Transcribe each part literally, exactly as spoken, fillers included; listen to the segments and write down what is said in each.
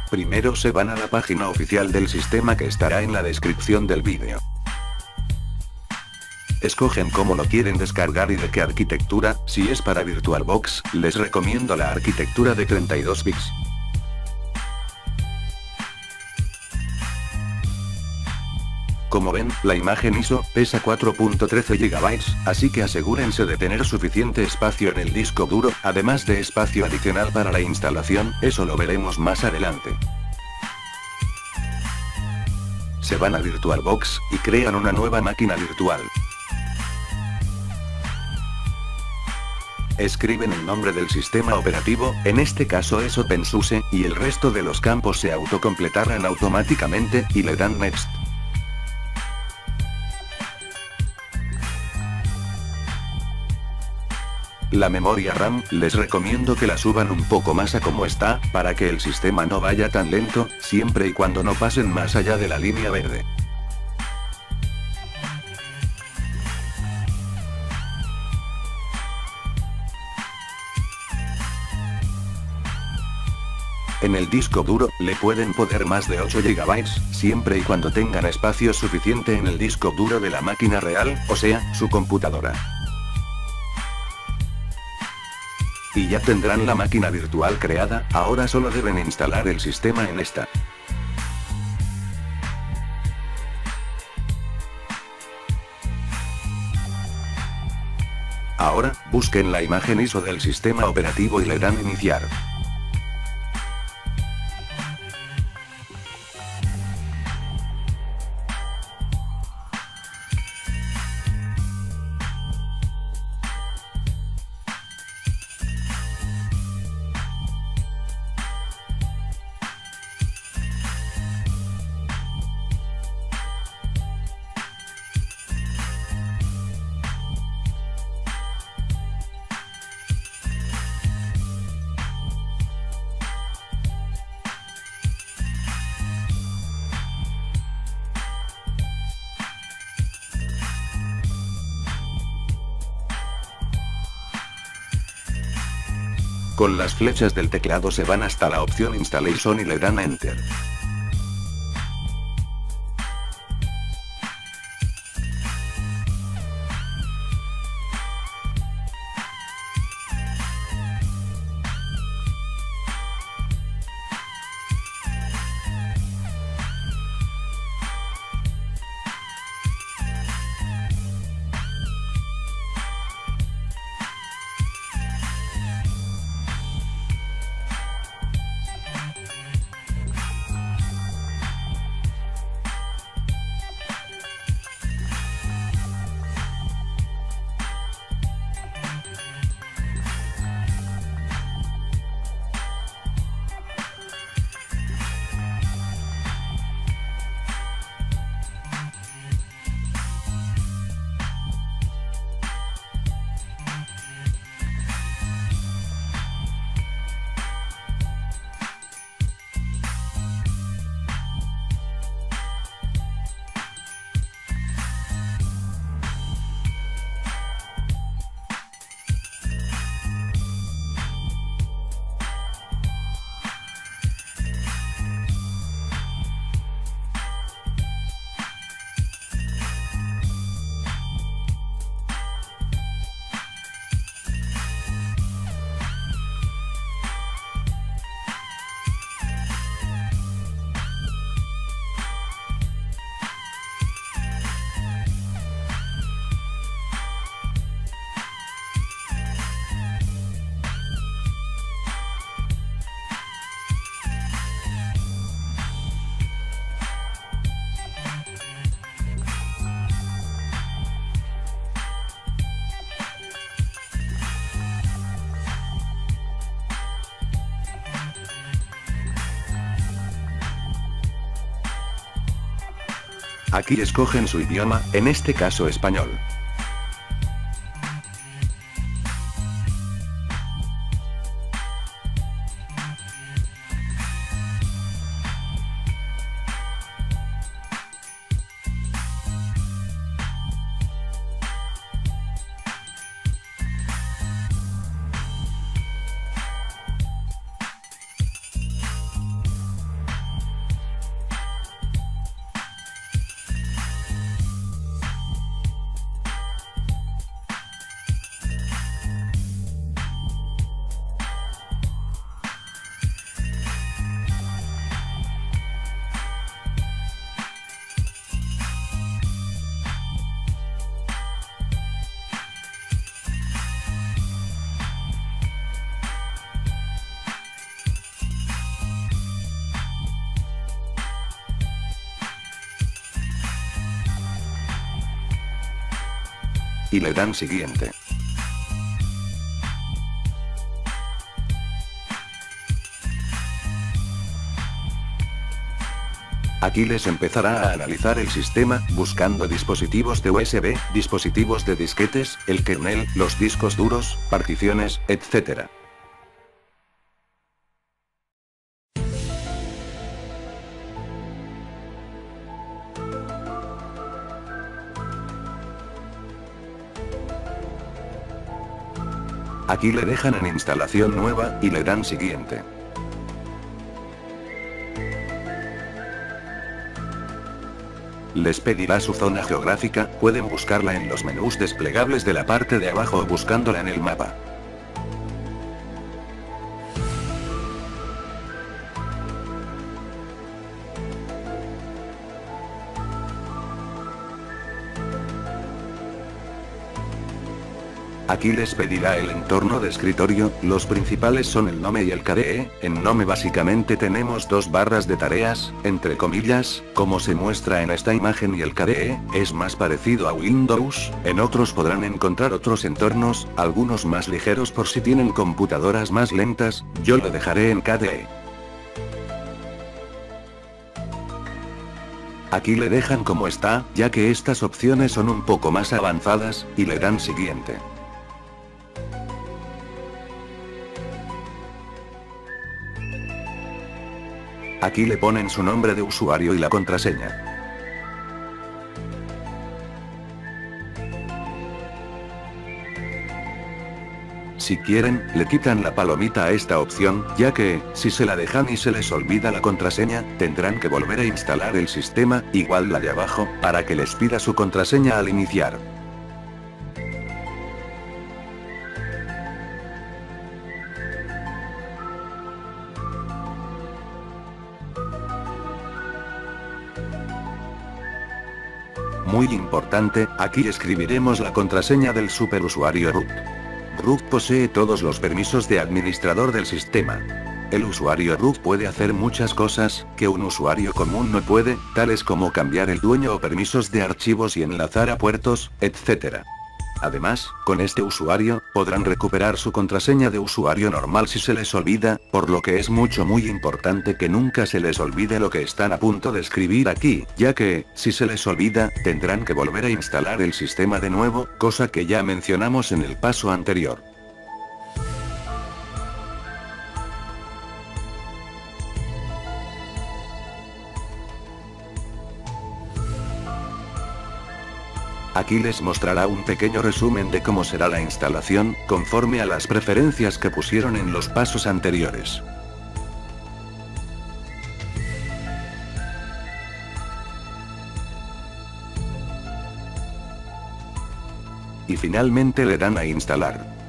Primero se van a la página oficial del sistema que estará en la descripción del vídeo. Escogen cómo lo quieren descargar y de qué arquitectura. Si es para VirtualBox, les recomiendo la arquitectura de treinta y dos bits. Como ven, la imagen I S O pesa cuatro punto trece gigabytes, así que asegúrense de tener suficiente espacio en el disco duro, además de espacio adicional para la instalación, eso lo veremos más adelante. Se van a VirtualBox, y crean una nueva máquina virtual. Escriben el nombre del sistema operativo, en este caso es OpenSUSE, y el resto de los campos se autocompletarán automáticamente, y le dan Next. La memoria RAM, les recomiendo que la suban un poco más a como está, para que el sistema no vaya tan lento, siempre y cuando no pasen más allá de la línea verde. En el disco duro, le pueden poner más de ocho gigabytes, siempre y cuando tengan espacio suficiente en el disco duro de la máquina real, o sea, su computadora. Y ya tendrán la máquina virtual creada, ahora solo deben instalar el sistema en esta. Ahora, busquen la imagen I S O del sistema operativo y le dan iniciar. Con las flechas del teclado se van hasta la opción Installation y le dan Enter. Aquí escogen su idioma, en este caso español. y le dan siguiente. Aquí les empezará a analizar el sistema, buscando dispositivos de U S B, dispositivos de disquetes, el kernel, los discos duros, particiones, etcétera. Aquí le dejan en instalación nueva, y le dan siguiente. Les pedirá su zona geográfica, pueden buscarla en los menús desplegables de la parte de abajo o buscándola en el mapa. Aquí les pedirá el entorno de escritorio, los principales son el Nome y el K D E, en Nome básicamente tenemos dos barras de tareas, entre comillas, como se muestra en esta imagen y el K D E, es más parecido a Windows, en otros podrán encontrar otros entornos, algunos más ligeros por si tienen computadoras más lentas, yo lo dejaré en K D E. Aquí le dejan como está, ya que estas opciones son un poco más avanzadas, y le dan siguiente. Aquí le ponen su nombre de usuario y la contraseña. Si quieren, le quitan la palomita a esta opción, ya que, si se la dejan y se les olvida la contraseña, tendrán que volver a instalar el sistema, igual la de abajo, para que les pida su contraseña al iniciar. Muy importante, aquí escribiremos la contraseña del superusuario root. Root posee todos los permisos de administrador del sistema. El usuario root puede hacer muchas cosas, que un usuario común no puede, tales como cambiar el dueño o permisos de archivos y enlazar a puertos, etcétera. Además, con este usuario, podrán recuperar su contraseña de usuario normal si se les olvida, por lo que es mucho muy importante que nunca se les olvide lo que están a punto de escribir aquí, ya que, si se les olvida, tendrán que volver a instalar el sistema de nuevo, cosa que ya mencionamos en el paso anterior. Aquí les mostrará un pequeño resumen de cómo será la instalación, conforme a las preferencias que pusieron en los pasos anteriores. Y finalmente le dan a instalar.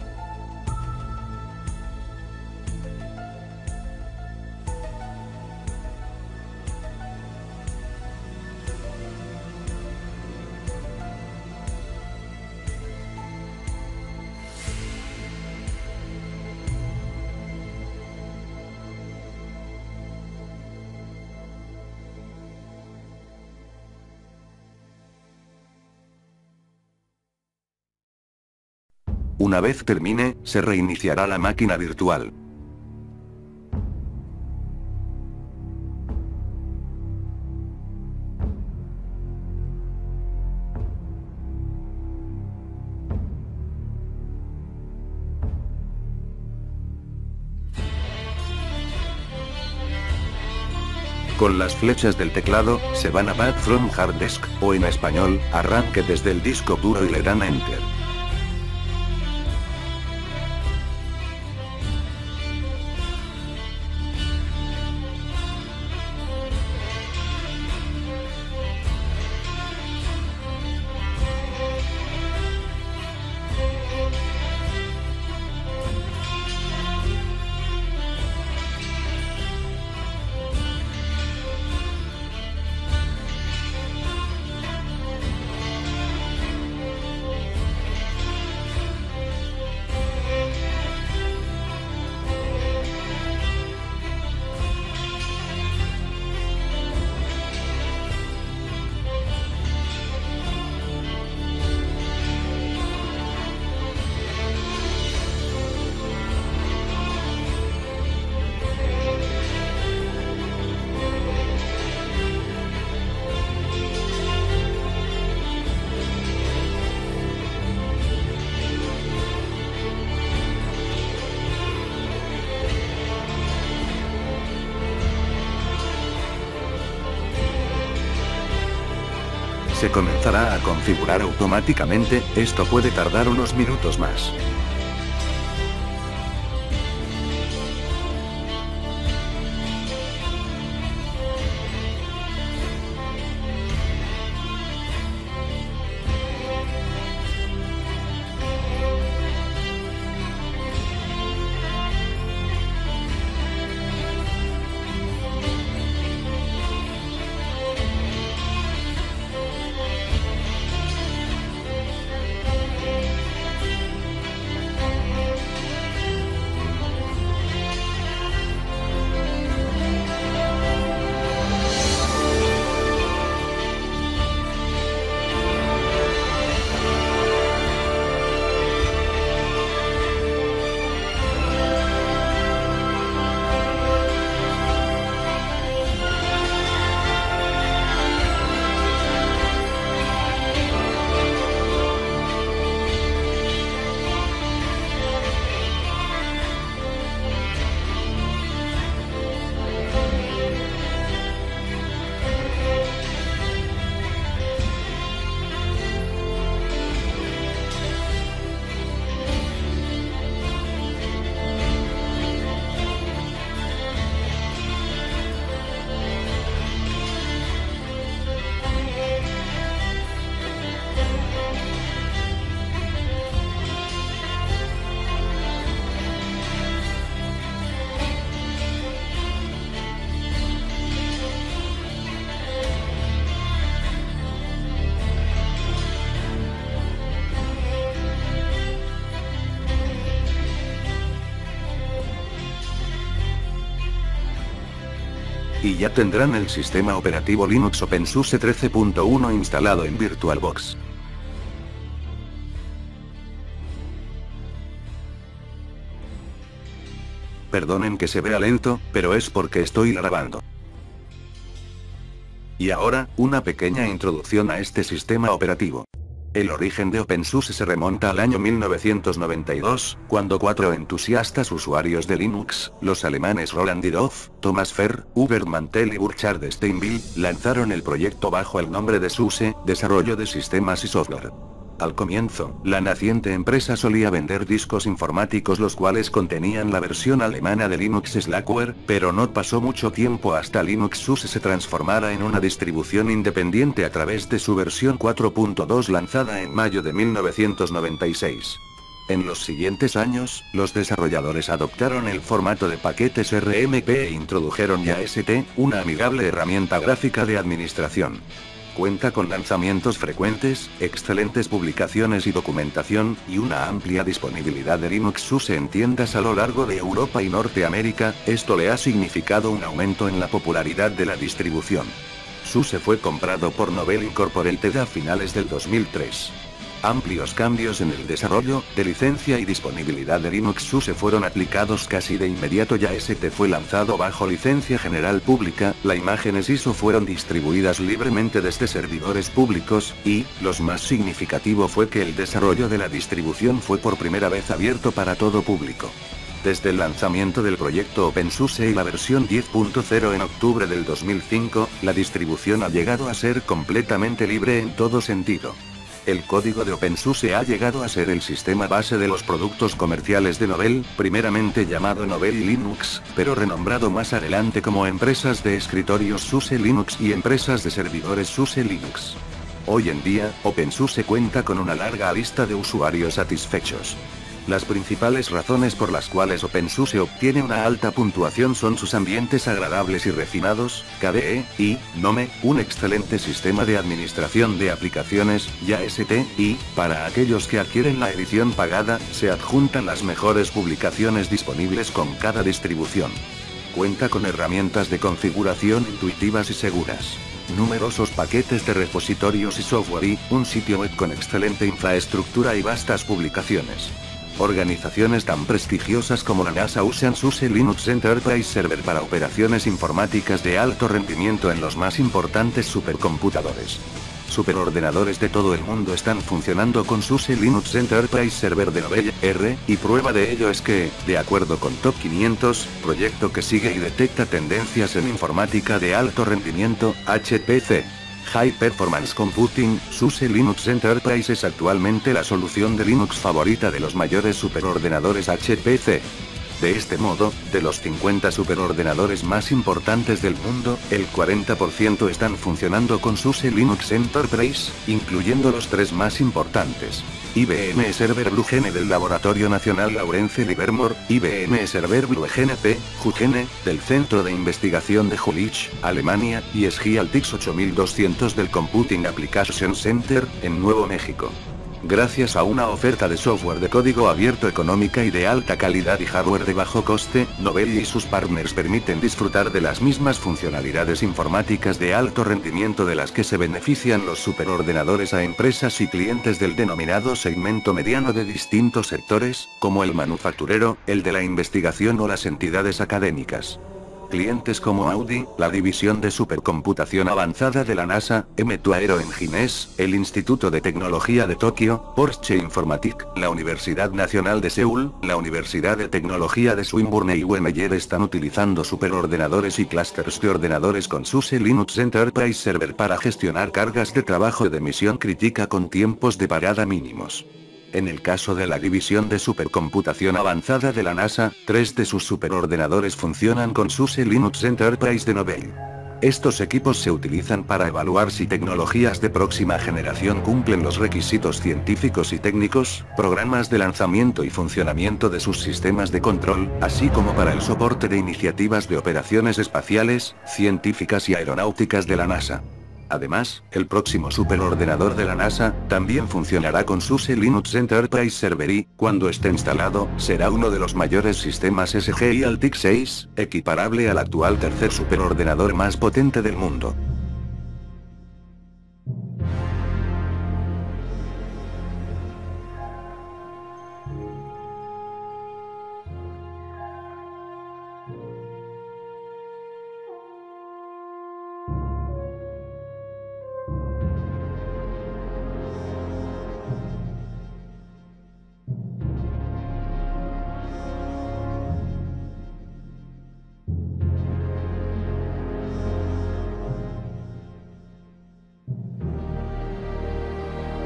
Una vez termine, se reiniciará la máquina virtual. Con las flechas del teclado, se van a Back from Hard Disk, o en español, arranque desde el disco duro y le dan a Enter. Se comenzará a configurar automáticamente, esto puede tardar unos minutos más. Y ya tendrán el sistema operativo Linux OpenSUSE trece punto uno instalado en VirtualBox. Perdonen que se vea lento, pero es porque estoy grabando. Y ahora, una pequeña introducción a este sistema operativo. El origen de OpenSUSE se remonta al año mil novecientos noventa y dos, cuando cuatro entusiastas usuarios de Linux, los alemanes Roland Diroff, Thomas Ferr, Hubert Mantel y Burchard Steinville, lanzaron el proyecto bajo el nombre de SUSE, Desarrollo de Sistemas y Software. Al comienzo, la naciente empresa solía vender discos informáticos los cuales contenían la versión alemana de Linux Slackware, pero no pasó mucho tiempo hasta Linux SUSE se transformara en una distribución independiente a través de su versión cuatro punto dos lanzada en mayo de mil novecientos noventa y seis. En los siguientes años, los desarrolladores adoptaron el formato de paquetes R M P e introdujeron Y A S T, una amigable herramienta gráfica de administración. Cuenta con lanzamientos frecuentes, excelentes publicaciones y documentación, y una amplia disponibilidad de Linux SUSE en tiendas a lo largo de Europa y Norteamérica. Esto le ha significado un aumento en la popularidad de la distribución. SUSE fue comprado por Novell Incorporated a finales del dos mil tres. Amplios cambios en el desarrollo, de licencia y disponibilidad de Linux SUSE fueron aplicados casi de inmediato. Y A S T fue lanzado bajo licencia general pública, las imágenes I S O fueron distribuidas libremente desde servidores públicos, y, lo más significativo fue que el desarrollo de la distribución fue por primera vez abierto para todo público. Desde el lanzamiento del proyecto OpenSUSE y la versión diez punto cero en octubre del dos mil cinco, la distribución ha llegado a ser completamente libre en todo sentido. El código de OpenSUSE ha llegado a ser el sistema base de los productos comerciales de Novell, primeramente llamado Novell Linux, pero renombrado más adelante como empresas de escritorios SUSE Linux y empresas de servidores SUSE Linux. Hoy en día, OpenSUSE cuenta con una larga lista de usuarios satisfechos. Las principales razones por las cuales OpenSUSE obtiene una alta puntuación son sus ambientes agradables y refinados, K D E, y, Nome, un excelente sistema de administración de aplicaciones, Y A S T, y, para aquellos que adquieren la edición pagada, se adjuntan las mejores publicaciones disponibles con cada distribución. Cuenta con herramientas de configuración intuitivas y seguras, numerosos paquetes de repositorios y software y, un sitio web con excelente infraestructura y vastas publicaciones. Organizaciones tan prestigiosas como la NASA usan SUSE Linux Enterprise Server para operaciones informáticas de alto rendimiento en los más importantes supercomputadores. Superordenadores de todo el mundo están funcionando con SUSE Linux Enterprise Server de Novell R, y prueba de ello es que, de acuerdo con Top quinientos, proyecto que sigue y detecta tendencias en informática de alto rendimiento, H P C High Performance Computing, SUSE Linux Enterprise es actualmente la solución de Linux favorita de los mayores superordenadores H P C. De este modo, de los cincuenta superordenadores más importantes del mundo, el cuarenta por ciento están funcionando con SUSE Linux Enterprise, incluyendo los tres más importantes. I B M Server Blue Gene del Laboratorio Nacional Lawrence Livermore, I B M Server Blue Gene P, Jugene, del Centro de Investigación de Jülich, Alemania, y SGIALTIX ocho mil doscientos del Computing Application Center, en Nuevo México. Gracias a una oferta de software de código abierto económica y de alta calidad y hardware de bajo coste, Novell y sus partners permiten disfrutar de las mismas funcionalidades informáticas de alto rendimiento de las que se benefician los superordenadores a empresas y clientes del denominado segmento mediano de distintos sectores, como el manufacturero, el de la investigación o las entidades académicas. Clientes como Audi, la división de supercomputación avanzada de la NASA, M dos Aero Engines, el Instituto de Tecnología de Tokio, Porsche Informatique, la Universidad Nacional de Seúl, la Universidad de Tecnología de Swinburne y U M L están utilizando superordenadores y clústeres de ordenadores con SUSE Linux Enterprise Server para gestionar cargas de trabajo de misión crítica con tiempos de parada mínimos. En el caso de la división de supercomputación avanzada de la NASA, tres de sus superordenadores funcionan con SUSE Linux Enterprise de Novell. Estos equipos se utilizan para evaluar si tecnologías de próxima generación cumplen los requisitos científicos y técnicos, programas de lanzamiento y funcionamiento de sus sistemas de control, así como para el soporte de iniciativas de operaciones espaciales, científicas y aeronáuticas de la NASA. Además, el próximo superordenador de la NASA, también funcionará con SUSE Linux Enterprise Server y, cuando esté instalado, será uno de los mayores sistemas SGIALTIX seis, equiparable al actual tercer superordenador más potente del mundo.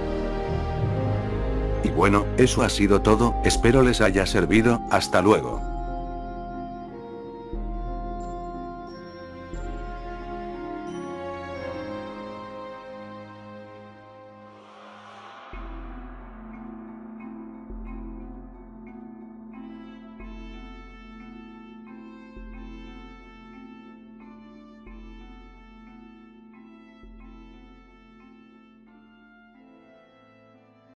Y bueno, eso ha sido todo, espero les haya servido, hasta luego.